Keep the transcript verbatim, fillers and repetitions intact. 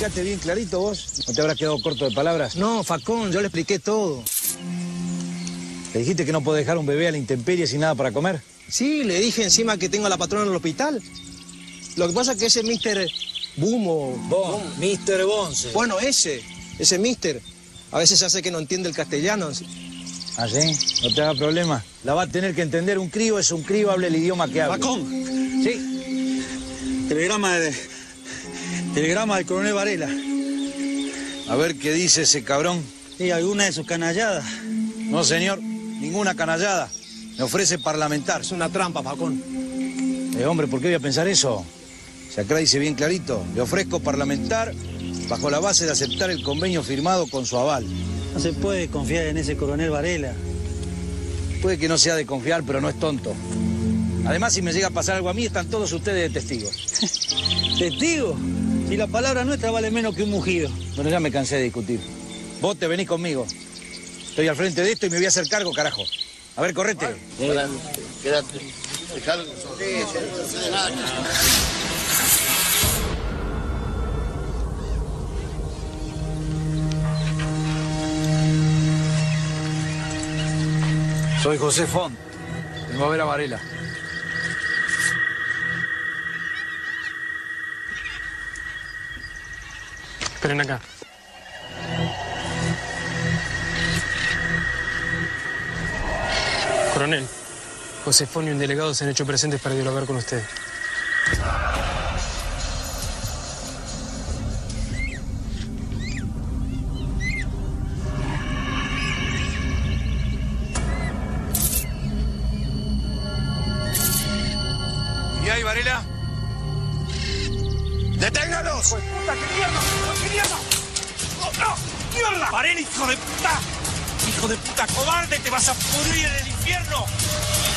explicaste bien clarito vos? ¿No te habrás quedado corto de palabras? No, Facón, yo le expliqué todo. ¿Le dijiste que no puedo dejar un bebé a la intemperie sin nada para comer? Sí, le dije encima que tengo a la patrona en el hospital. Lo que pasa es que ese mister Boom o... Bon, mister Bonce. Bueno, ese, ese mister, a veces hace que no entiende el castellano. ¿Ah, sí? No te haga problema. La va a tener que entender. Un crío es un crío, hable el idioma que hable. Facón. Sí. Telegrama de... Telegrama del coronel Varela. A ver qué dice ese cabrón. ¿Y alguna de sus canalladas? No, señor. Ninguna canallada. Me ofrece parlamentar. Es una trampa, Facón. Eh, hombre, ¿por qué voy a pensar eso? Si acá dice bien clarito, le ofrezco parlamentar bajo la base de aceptar el convenio firmado con su aval. No se puede confiar en ese coronel Varela. Puede que no sea de confiar, pero no es tonto. Además, si me llega a pasar algo a mí, están todos ustedes de testigos. ¿Testigo? Si la palabra nuestra vale menos que un mugido. Bueno, ya me cansé de discutir. Vos te venís conmigo. Estoy al frente de esto y me voy a hacer cargo, carajo. A ver, correte. Quédate, quédate. Dejalo. Sí, sí, sí. Soy José Font. Vengo a ver a Varela. Esperen acá. Coronel, Josefón y un delegado se han hecho presentes para dialogar con usted. ¿Y ahí, Varela? ¡Deténgalos! ¡Puta, qué mierda! ¡Qué mierda! ¡Oh, no! ¡Mierda! ¡Varela, hijo de puta! ¡Hijo de puta cobarde! ¡Te vas a pudrir en el infierno!